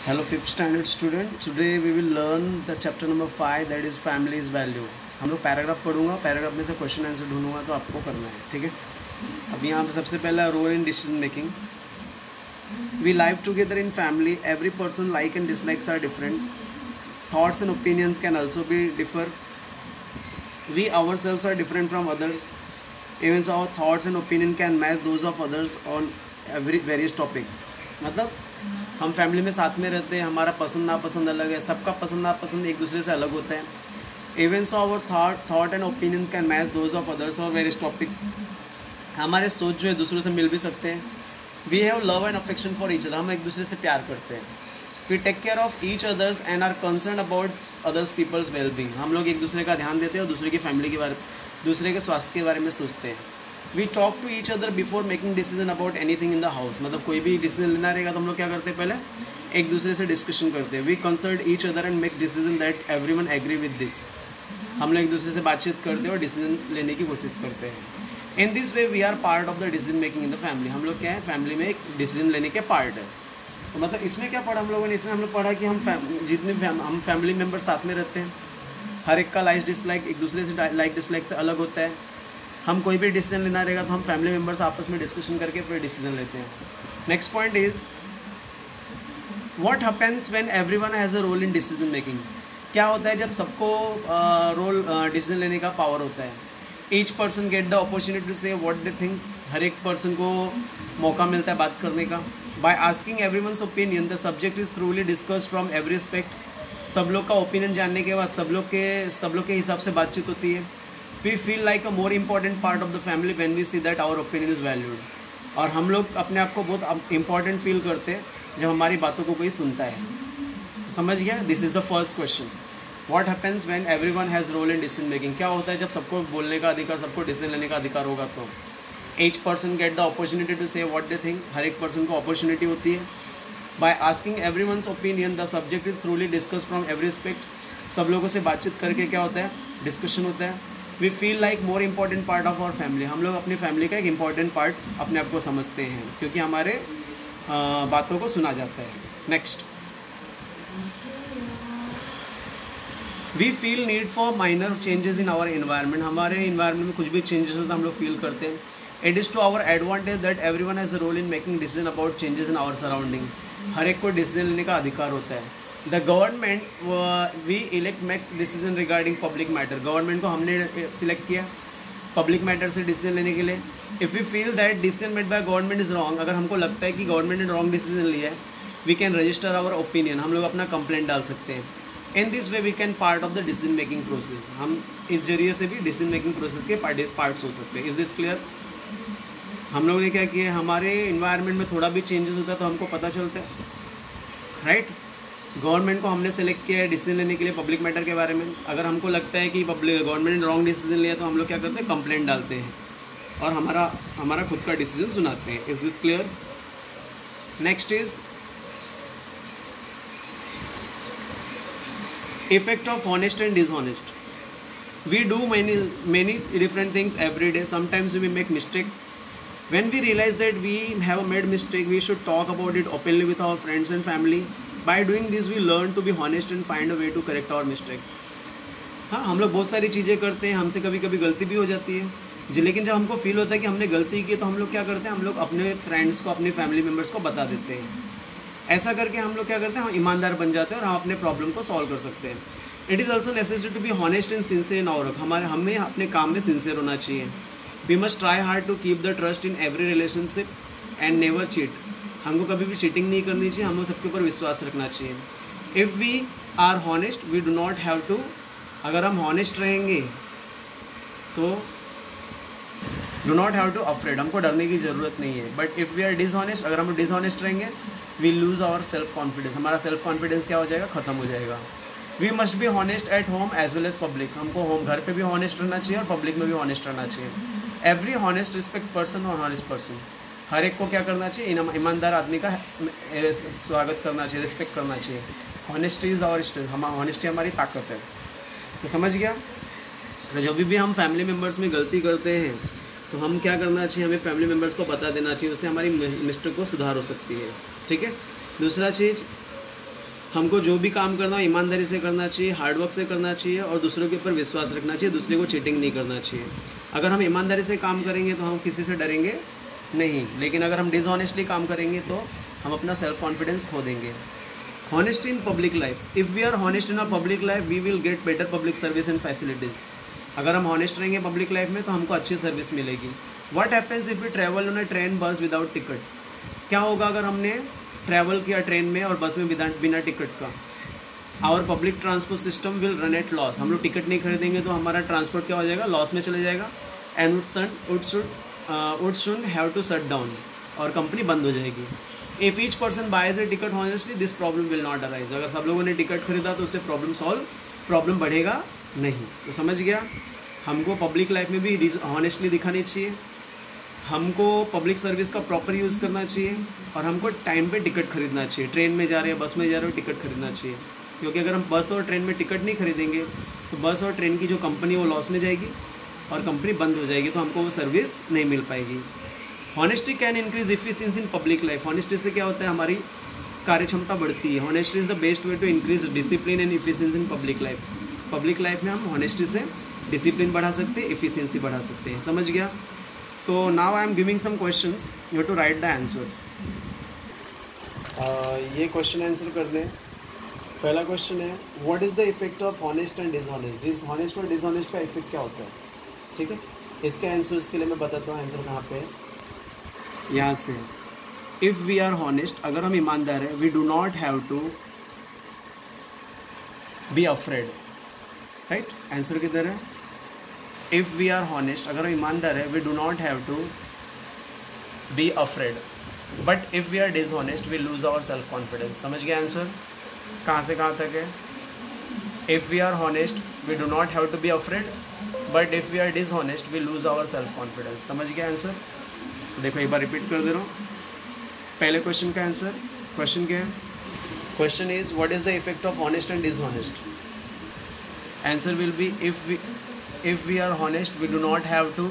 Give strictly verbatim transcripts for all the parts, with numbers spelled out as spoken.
Hello fifth standard student. Today we will learn the chapter number five, that is family's value. हम लोग paragraph पढ़ूंगा, paragraph में से question answer ढूंढूंगा, तो आपको करना है, ठीक है। अब यहाँ पे सबसे पहला role in decision making. We live together in family. Every person like and dislikes are different. Thoughts and opinions can also be differ. We ourselves are different from others. Even so, our thoughts and opinion can match those of others on every various topics. मतलब हम family में साथ में रहते हैं, हमारा पसंद नापसंद अलग है, सबका पसंद नापसंद एक दूसरे से अलग होता है. Even so our thought thought and opinions can match those of others और वेरियस टॉपिक. हमारे सोच जो है दूसरों से मिल भी सकते हैं. We have love and affection for each other. हम एक दूसरे से प्यार करते हैं. We take care of each others and are concern about others peoples wellbeing. हम लोग एक दूसरे का ध्यान देते हैं और दूसरे की फैमिली के बारे दूसरे के स्वास्थ्य के बारे में सोचते हैं. We talk to each other before making decision about anything in the house. मतलब कोई भी डिसीजन लेना रहेगा तो हम लोग क्या करते हैं, पहले एक दूसरे से डिस्कशन करते हैं. We consult each other and make decision that everyone agree with this. हम लोग एक दूसरे से बातचीत करते हैं और डिसीजन लेने की कोशिश करते हैं. In this way we are part of the decision making in the family. हम लोग क्या है, फैमिली में एक डिसीजन लेने के पार्ट है. तो मतलब इसमें क्या पढ़ा हम लोगों ने, इसमें हम लोग पढ़ा कि हम जितने फैम, हम फैमिली मेम्बर साथ में रहते हैं. हर एक का लाइक डिसलाइक एक दूसरे से लाइक डिसलाइक से अलग होता है. हम कोई भी डिसीजन लेना रहेगा तो हम फैमिली मेम्बर्स आपस में डिस्कशन करके फिर डिसीजन लेते हैं. Next point is what happens when everyone has a role in decision making. क्या होता है जब सबको रोल डिसीजन लेने का पावर होता है. Each person get the opportunity to say what they think. हर एक पर्सन को मौका मिलता है बात करने का. By asking everyone's opinion the subject is thoroughly discussed from every aspect. सब लोग का ओपिनियन जानने के बाद सब लोग के सब लोग के हिसाब से बातचीत होती है. We feel like a more important part of the family when we see that our opinion is valued. और हम लोग अपने आप को बहुत इंपॉर्टेंट फील करते हैं जब हमारी बातों को कोई सुनता है. तो समझ गया, this is the first question. What happens when everyone has role in decision making. क्या होता है जब सबको बोलने का अधिकार, सबको डिसीजन लेने का अधिकार होगा. तो each person get the opportunity to say what they think. हर एक पर्सन को अपॉर्चुनिटी होती है. By asking everyone's opinion the subject is thoroughly discuss from every aspect. सब लोगों से बातचीत करके क्या होता है, डिस्कशन होता है. We feel like more important part of our family. हम लोग अपनी फैमिली का एक इम्पॉर्टेंट पार्ट अपने आप को समझते हैं क्योंकि हमारे आ, बातों को सुना जाता है. Next, we feel need for minor changes in our environment. हमारे इन्वायरमेंट में कुछ भी चेंजेस होता है हम लोग फील करते हैं. It is to our advantage that everyone has a role in making decision about changes in our surrounding. हर एक को डिसीजन लेने का अधिकार होता है. The government we elect makes decision regarding public matter. Government को हमने सिलेक्ट किया पब्लिक मैटर से डिसीजन लेने के लिए. If we feel that decision made by government is wrong. अगर हमको लगता है कि गवर्नमेंट ने रॉन्ग डिसीजन लिया है, we can register our opinion. हम लोग अपना कंप्लेंट डाल सकते हैं. In this way we can part of the decision making process. हम इस जरिए से भी डिसीजन मेकिंग प्रोसेस के पार्ट्स हो सकते हैं. Is this clear. हम लोगों ने क्या किया, हमारे इन्वायरमेंट में थोड़ा भी चेंजेस होता है तो हमको पता चलता है, राइट. गवर्नमेंट को हमने सेलेक्ट किया है डिसीजन लेने के लिए पब्लिक मैटर के बारे में. अगर हमको लगता है कि पब्लिक गवर्नमेंट ने रॉन्ग डिसीजन लिया तो हम लोग क्या करते हैं, कंप्लेंट डालते हैं और हमारा हमारा खुद का डिसीजन सुनाते हैं. Is this clear. Next is effect of honest and dishonest. We do many many different things every day. Sometimes we make mistake. When we realize that we have made mistake, we should talk about it openly with our friends and family. By doing this, we learn to be honest and find a way to correct our mistake. हाँ, हम लोग बहुत सारी चीज़ें करते हैं, हमसे कभी कभी गलती भी हो जाती है जी. लेकिन जब हमको फील होता है कि हमने गलती की तो हम लोग क्या करते हैं, हम लोग अपने फ्रेंड्स को, अपने फैमिली मेम्बर्स को बता देते हैं. ऐसा करके हम लोग क्या करते हैं, हम ईमानदार बन जाते हैं और हम अपने प्रॉब्लम को सॉल्व कर सकते हैं. It is also necessary to be honest and sincere in our work. हमारे हमें अपने काम में सिंसियर होना चाहिए. We must try hard to keep the trust in every relationship and never cheat. हमको कभी भी चीटिंग नहीं करनी चाहिए. हमको सबके ऊपर विश्वास रखना चाहिए. If we are honest we do not have to. अगर हम हॉनेस्ट रहेंगे तो do not have to afraid. हमको डरने की ज़रूरत नहीं है. But if we are dishonest, अगर हम डिसऑनेस्ट रहेंगे, we lose our self confidence. हमारा सेल्फ कॉन्फिडेंस क्या हो जाएगा, ख़त्म हो जाएगा. We must be honest at home as well as public. हमको होम घर पे भी हॉनेस्ट रहना चाहिए और पब्लिक में भी हॉनेस्ट रहना चाहिए. एवरी हॉनेस्ट रिस्पेक्ट पर्सन और हॉनेस्ट पर्सन. हर एक को क्या करना चाहिए, ईमानदार आदमी का स्वागत करना चाहिए, रिस्पेक्ट करना चाहिए. Honesty is our strength. हम हॉनेस्टी हमारी ताकत है. तो समझ गया. तो जब भी हम फैमिली मेम्बर्स में गलती करते हैं तो हम क्या करना चाहिए, हमें फैमिली मेम्बर्स को बता देना चाहिए. उससे हमारी मिस्टेक को सुधार हो सकती है. ठीक है. दूसरा चीज़, हमको जो भी काम करना हो ईमानदारी से करना चाहिए, हार्डवर्क से करना चाहिए और दूसरों के ऊपर विश्वास रखना चाहिए, दूसरे को चीटिंग नहीं करना चाहिए। अगर हम ईमानदारी से काम करेंगे तो हम किसी से डरेंगे नहीं, लेकिन अगर हम डिसऑनेस्टली काम करेंगे तो हम अपना सेल्फ कॉन्फिडेंस खो देंगे। Honesty in public life, if we are honest in our public life we will get better public service and facilities. अगर हम हॉनेस्ट रहेंगे पब्लिक लाइफ में तो हमको अच्छी सर्विस मिलेगी। What happens if we travel on a train bus without ticket, क्या होगा अगर हमने ट्रैवल किया ट्रेन में और बस में बिना बिना टिकट का? Our public transport system will run at loss. हम लोग टिकट नहीं खरीदेंगे तो हमारा ट्रांसपोर्ट क्या हो जाएगा, लॉस में चले जाएगा। And would soon would should would should have to shut down, और कंपनी बंद हो जाएगी। If each person buys a ticket honestly this problem will not arise. अगर सब लोगों ने टिकट खरीदा तो उससे प्रॉब्लम सॉल्व प्रॉब्लम बढ़ेगा नहीं। तो समझ गया, हमको पब्लिक लाइफ में भी हॉनेस्टली दिखानी चाहिए, हमको पब्लिक सर्विस का प्रॉपर यूज़ करना चाहिए और हमको टाइम पे टिकट खरीदना चाहिए। ट्रेन में जा रहे हैं, बस में जा रहे हो, टिकट खरीदना चाहिए, क्योंकि अगर हम बस और ट्रेन में टिकट नहीं खरीदेंगे तो बस और ट्रेन की जो कंपनी वो लॉस में जाएगी और कंपनी बंद हो जाएगी, तो हमको वो सर्विस नहीं मिल पाएगी। Honesty can increase efficiency in public life. Honesty से क्या होता है, हमारी कार्यक्षमता बढ़ती है। Honesty is the best way to increase discipline and efficiency in public life. Public life में हम हॉनेस्टी से डिसिप्लिन बढ़ा सकते हैं, एफिशिएंसी बढ़ा सकते हैं। समझ गया? तो now I am giving some questions, you have to write the answers. ये क्वेश्चन आंसर कर दें। पहला क्वेश्चन है, what is the effect of honest and dishonest. Dishonest और डिसऑनेस्ट का इफेक्ट क्या होता है? ठीक है, इसके आंसर्स के लिए मैं बताता हूँ। आंसर कहाँ पे है, यहाँ से। इफ़ वी आर हॉनेस्ट, अगर हम ईमानदार हैं, we do not have to be afraid. Right, answer किधर है? इफ़ वी आर हॉनेस्ट, अगर हम ईमानदार है, we do not have to be afraid, but if we are dishonest we lose our self confidence. समझ गया आंसर? कहाँ से कहाँ तक है? If we are honest we do not have to be afraid, but if we are dishonest we lose our self confidence. समझ गया answer? देखो एक बार रिपीट कर दे रहा हूँ। पहले क्वेश्चन का आंसर, क्वेश्चन क्या है? Question is what is the effect of honest and dishonest. Answer will be if we if we are honest we do not have to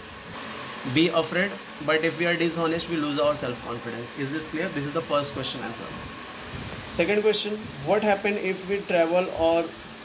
be afraid, but if we are dishonest we lose our self confidence. Is this clear? This is the first question answer. Second question, what happen if we travel or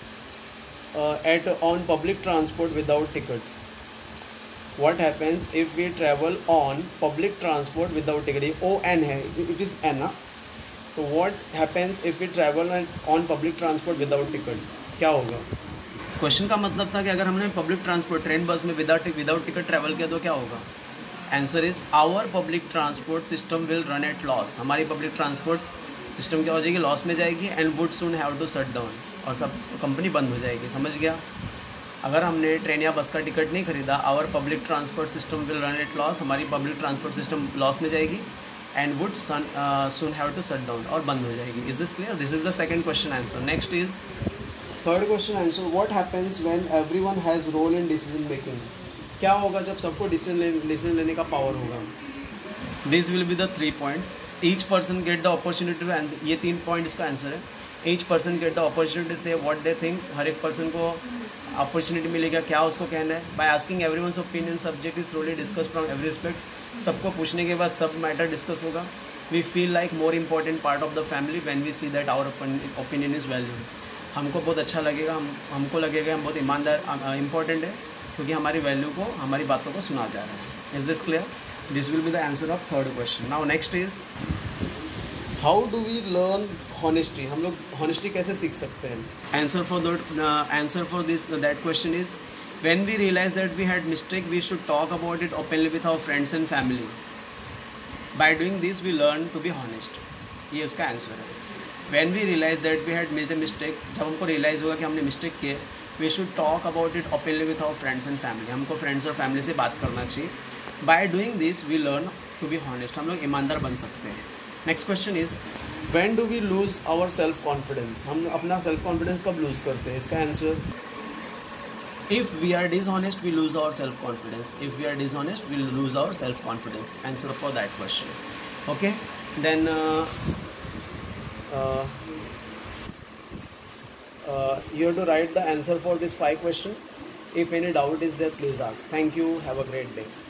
uh, at on public transport without ticket? What happens if we travel on public transport without ticket? O N है, it is N ना? तो what happens if we travel on public transport without ticket? क्या होगा? Question का मतलब था कि अगर हमने पब्लिक ट्रांसपोर्ट ट्रेन बस में विदाउट विदाउट टिकट ट्रैवल किया तो क्या होगा? Answer is our public transport system will run at loss. हमारी पब्लिक ट्रांसपोर्ट सिस्टम क्या हो जाएगी? लॉस में जाएगी। And would soon have to shut down, और सब कंपनी बंद हो जाएगी। समझ गया? अगर हमने ट्रेन या बस का टिकट नहीं खरीदा, our public transport system will run at loss, हमारी पब्लिक ट्रांसपोर्ट सिस्टम लॉस में जाएगी। And would soon have to shut down, और बंद हो जाएगी। Is this clear? This is the second question answer. Next is third question answer, what happens when everyone has role in decision making. क्या होगा जब सबको डिसीजन डिसीजन लेने का पावर होगा? This will be the three points. Each person get the opportunity, and ये तीन point इसका आंसर है। Each person get the opportunity say what they think. हर एक पर्सन को अपॉर्चुनिटी मिलेगा क्या उसको कहना है। By asking everyone's opinion subject is thoroughly discussed from every aspect. सबको पूछने के बाद सब मैटर डिस्कस होगा। We feel like more important part of the family when we see that our opinion is valued. हमको बहुत अच्छा लगेगा, हम हमको लगेगा हम बहुत ईमानदार इंपॉर्टेंट है, क्योंकि हमारी वैल्यू को, हमारी बातों को सुना जा रहा है। Is this clear? This will be the answer of third question. Now next is how do we learn honesty. हम लोग हॉनेस्टी कैसे सीख सकते हैं? Answer for that answer for this that question is when we realize that we had mistake we should talk about it openly with our friends and family. By doing this we learn to be honest. ये उसका answer है। When we realize that we had made a mistake, जब हमको realise होगा कि हमने mistake किए, we should talk about it openly with our friends and family. हमको फ्रेंड्स और फैमिली से बात करना चाहिए। By doing this, we learn to be honest. हम लोग ईमानदार बन सकते हैं। Next question is when do we lose our self confidence? हम अपना सेल्फ कॉन्फिडेंस कब लूज़ करते हैं? इसका answer, if we are dishonest, we lose our self confidence. If we are dishonest, we lose our self confidence. Answer for that question. Okay, then. Uh, Uh, uh, you have to write the answer for this five question. If any doubt is there, please ask. Thank you. Have a great day.